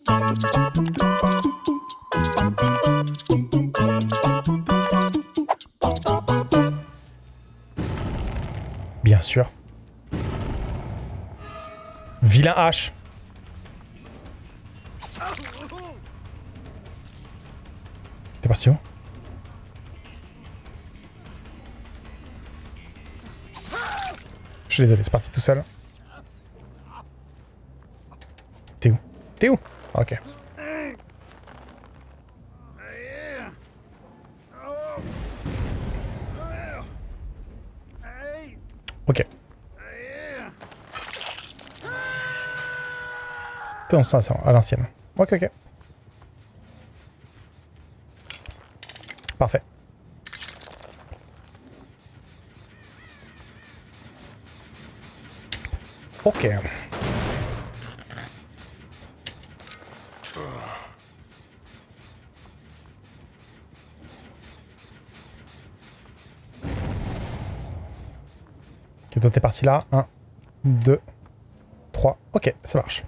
Bien sûr. Vilain H. T'es parti où? Je suis désolé, c'est parti tout seul. T'es où? T'es où? Ok. Ok. Faisons ça à l'ancienne. Ok, ok. Parfait. Ok. Ok, toi t'es parti là. 1, 2, 3. Ok, ça marche.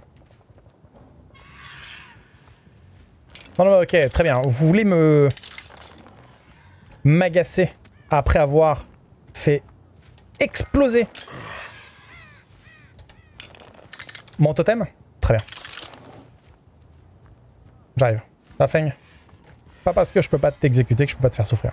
Non, non, ok, très bien. Vous voulez me... m'agacer après avoir fait exploser mon totem? Très bien. J'arrive. La feigne. Pas parce que je peux pas t'exécuter que je peux pas te faire souffrir.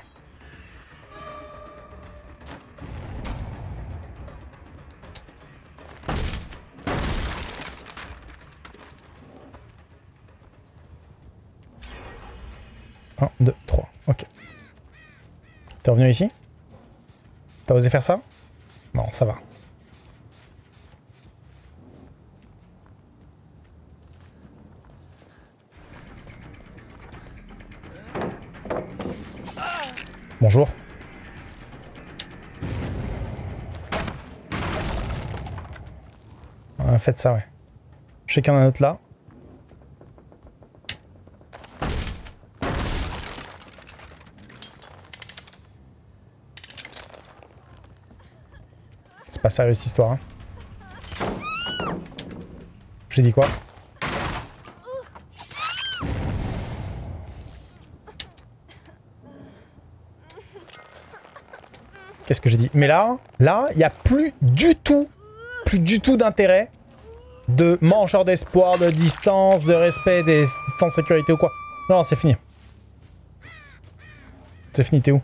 Un, 2, 3. Ok. T'es revenu ici? T'as osé faire ça? Non, ça va. Bonjour. Faites ça, ouais. Je sais qu'il y en a un autre là. C'est pas sérieux cette histoire. Hein. J'ai dit quoi? Qu'est-ce que j'ai dit? Mais là, il n'y a plus du tout d'intérêt de mangeur d'espoir, de distance, de respect des distances de sécurité ou quoi. Non, non, c'est fini. C'est fini, t'es où?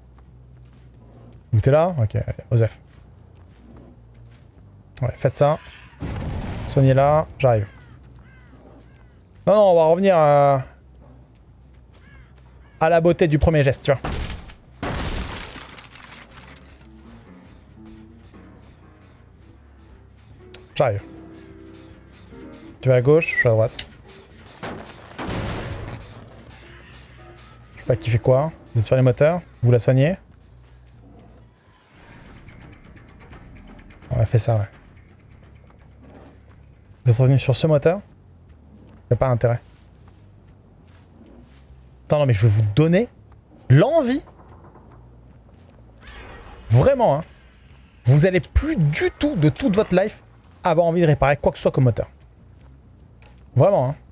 Où t'es là? Ok, Osef. Ouais, faites ça. Soignez là, j'arrive. Non, non, on va revenir à la beauté du premier geste, tu vois. J'arrive. Tu vas à gauche, je suis à droite. Je sais pas qui fait quoi. Vous êtes sur les moteurs, vous la soignez. On a fait ça, ouais. Vous êtes revenu sur ce moteur? Y'a pas intérêt. Attends, non mais je vais vous donner l'envie. Vraiment, hein. Vous allez plus du tout, de toute votre life, avoir envie de réparer quoi que ce soit comme moteur. Vraiment, hein.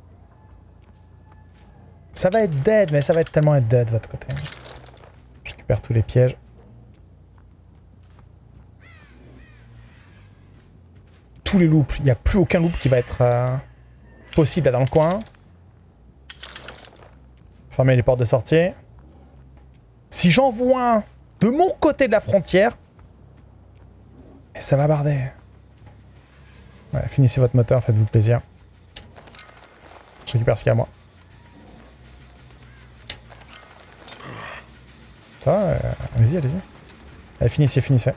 Ça va être dead, mais ça va être tellement être dead de votre côté. Je récupère tous les pièges. Tous les loops. Il n'y a plus aucun loop qui va être possible là dans le coin. Fermer les portes de sortie. Si j'en vois un de mon côté de la frontière, et ça va barder. Ouais, finissez votre moteur, faites-vous plaisir. Je récupère ce qu'il y a à moi. Ça, allez-y, allez-y. Allez, finissez, finissez.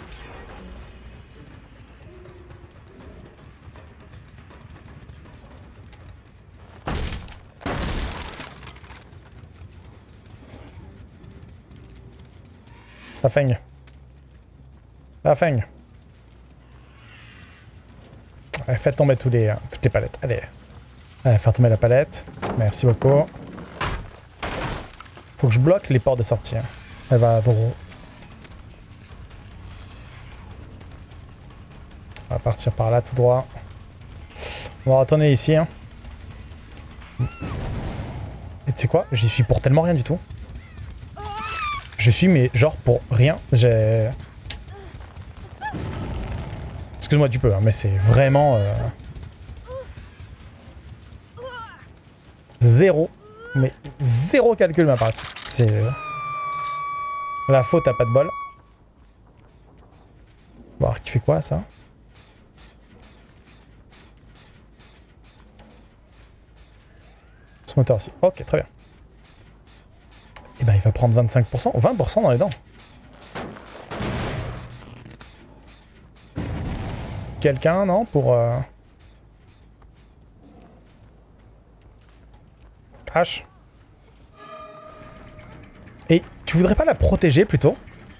La feigne. La feigne. Allez, faites tomber toutes les palettes. Allez. Allez, faire tomber la palette. Merci beaucoup. Faut que je bloque les portes de sortie. Elle va à droite. On va partir par là tout droit. On va retourner ici. Hein. Et tu sais quoi? J'y suis pour tellement rien du tout. Je suis mais genre pour rien. J'ai... Excuse-moi du peu, hein, mais c'est vraiment... Zéro. Mais zéro calcul ma part. C'est... La faute à pas de bol. On va voir qui fait quoi ça. Ce moteur aussi. Ok, très bien. Et ben il va prendre 25%, 20% dans les dents. Quelqu'un, non, pour... Crash. Et tu voudrais pas la protéger plutôt?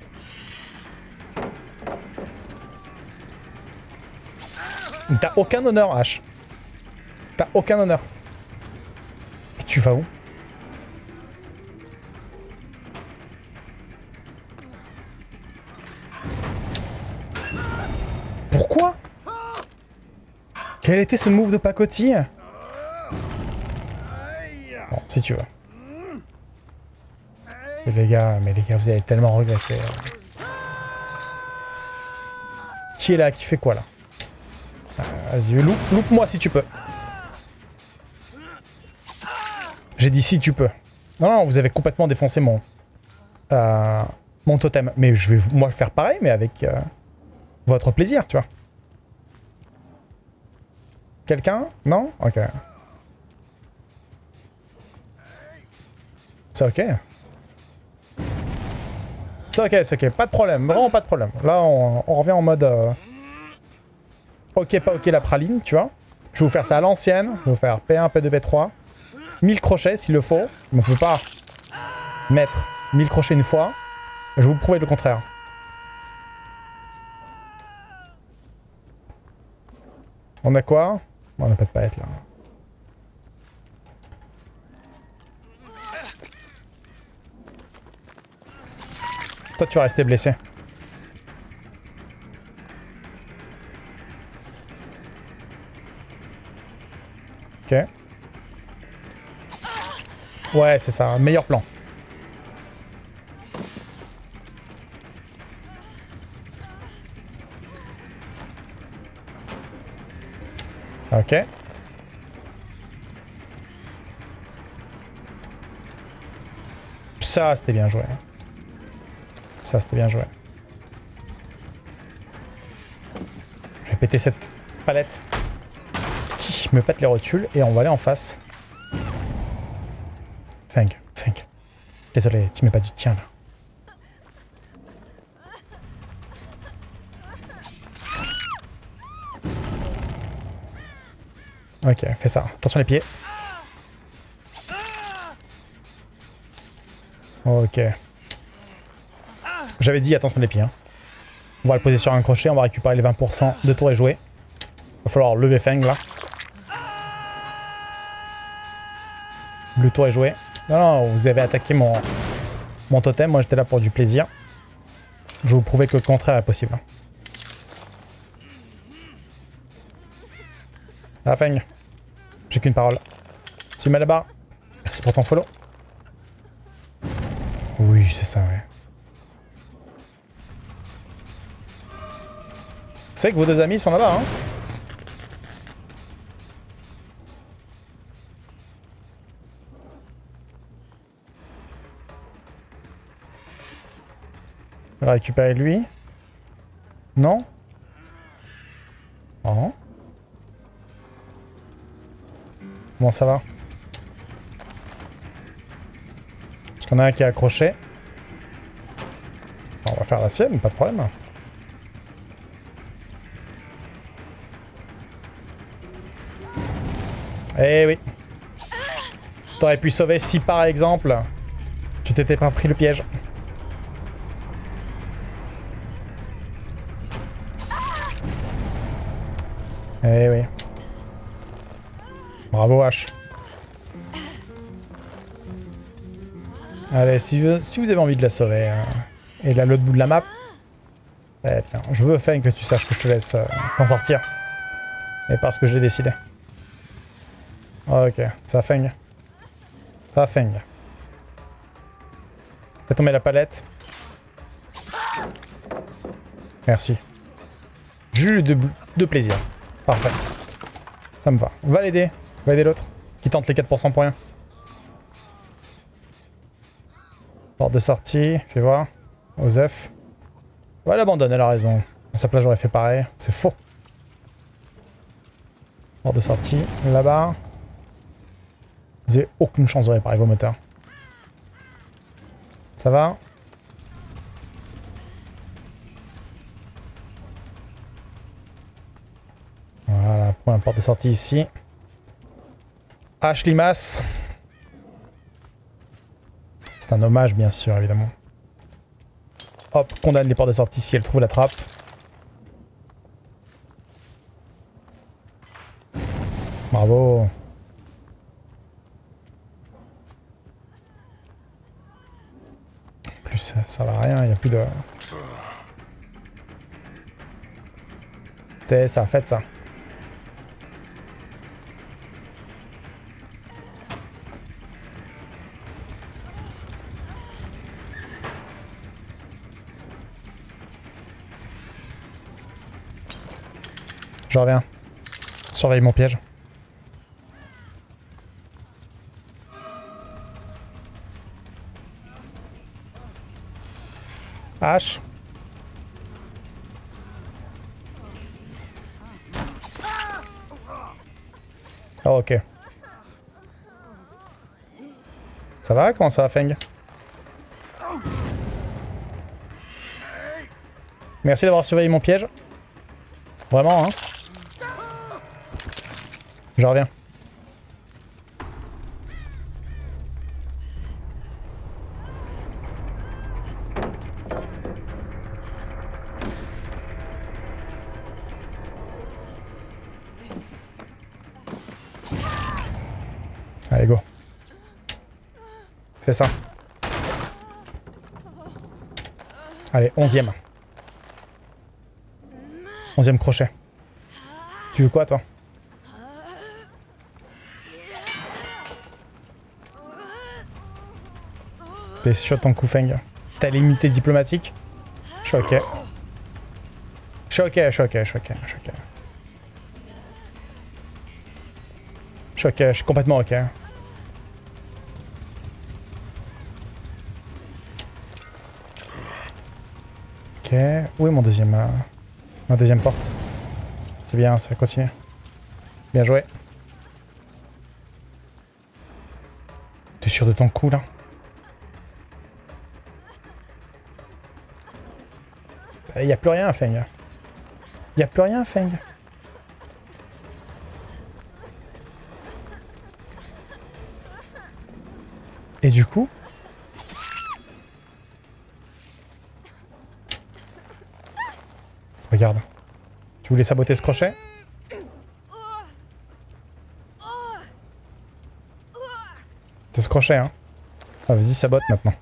T'as aucun honneur, H. T'as aucun honneur. Et tu vas où? Pourquoi? Quel était ce move de pacotille? Bon, si tu veux. Mais les gars, vous allez tellement regretter. Qui est là? Qui fait quoi là? Vas-y, loupe-moi si tu peux. J'ai dit si tu peux. Non, non, vous avez complètement défoncé mon totem. Mais je vais moi faire pareil, mais avec votre plaisir, tu vois. Quelqu'un? Non? Ok. C'est ok. C'est ok, c'est ok. Pas de problème, vraiment pas de problème. Là, on revient en mode... Ok, pas ok la praline, tu vois. Je vais vous faire ça à l'ancienne. Je vais vous faire P1, P2, P3. 1000 crochets s'il le faut. Mais on peut pas mettre 1000 crochets une fois. Je vais vous prouver le contraire. On a quoi? On n'a pas de palette là. Toi tu vas rester blessé. Ok. Ouais, c'est ça, meilleur plan. Ok. Ça, c'était bien joué. Ça, c'était bien joué. Je vais péter cette palette qui me pète les rotules et on va aller en face. Feng. Désolé, tu mets pas du tien là. Ok, fais ça. Attention les pieds. Ok. J'avais dit attention les pieds. Hein. On va le poser sur un crochet, on va récupérer les 20% de tour et jouer. Il va falloir lever Feng là. Le tour est joué. Non, non, vous avez attaqué mon totem, moi j'étais là pour du plaisir. Je vais vous prouver que le contraire est possible. Ah Feng, j'ai qu'une parole. Suis-moi là-bas. Merci pour ton follow. Oui, c'est ça, ouais. Vous savez que vos deux amis sont là-bas, hein? On va récupérer lui. Non? Non. Comment ça va? Parce qu'on a un qui est accroché. On va faire la sienne, pas de problème. Eh oui. T'aurais pu sauver si par exemple tu t'étais pas pris le piège. Eh oui. Bravo H. Allez, si vous avez envie de la sauver, et là l'autre bout de la map, eh bien, je veux Feng que tu saches que je te laisse t'en sortir. Et parce que j'ai décidé. Ok, ça feng. Ça feng. Fais tomber la palette. Merci. Jus de plaisir. Parfait. Ça me va. On va l'aider. On va aider l'autre. Qui tente les 4% pour rien. Porte de sortie. Fais voir. Osef. Ouais, elle abandonne, elle a raison. À sa place, j'aurais fait pareil. C'est faux. Porte de sortie. Là-bas. Vous avez aucune chance de réparer vos moteurs. Ça va? Voilà, première porte de sortie ici. H limace. C'est un hommage, bien sûr, évidemment. Hop, condamne les portes de sortie si elle trouve la trappe. Bravo. En plus, ça sert à rien, il n'y a plus de... Ça a fait ça. Je reviens. Surveille mon piège. H. Oh, ok. Ça va? Comment ça va, Feng? Merci d'avoir surveillé mon piège. Vraiment, hein? Je reviens. Allez, go. Fais ça. Allez, 11e. 11e crochet. Tu veux quoi, toi? T'es sûr de ton coup, Feng? T'as l'immunité diplomatique? Je suis ok. Je suis ok, je suis ok, je suis ok, je suis ok. Je suis ok, je suis complètement ok. Ok, où est mon deuxième... ma deuxième porte? C'est bien, ça continue. Bien joué. T'es sûr de ton coup, là? Il n'y a plus rien, Feng. Il n'y a plus rien, Feng. Et du coup... Regarde. Tu voulais saboter ce crochet? C'est ce crochet, hein. Ah, vas-y, sabote maintenant.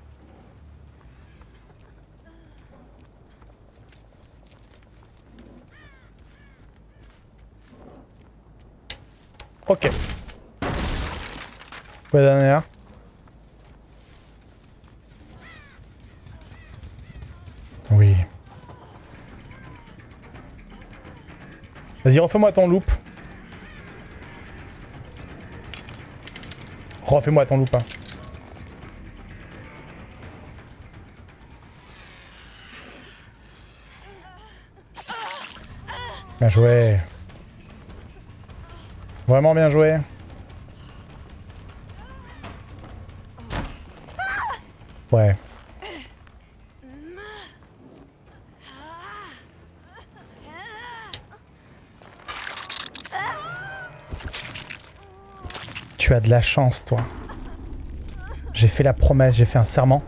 Ok. Quoi dernière? Oui. Vas-y, refais-moi ton loop. Refais-moi ton loop, hein. Bien joué. Vraiment bien joué. Ouais. Tu as de la chance, toi. J'ai fait la promesse, j'ai fait un serment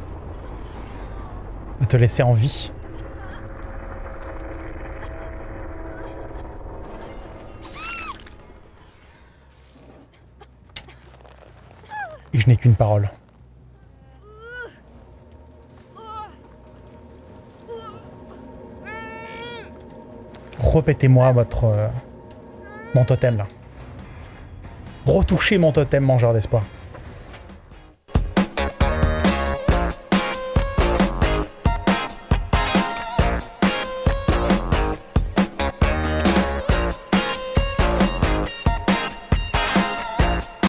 de te laisser en vie. Et je n'ai qu'une parole. Répétez-moi votre... mon totem, là. retoucher mon totem mangeur d'espoir.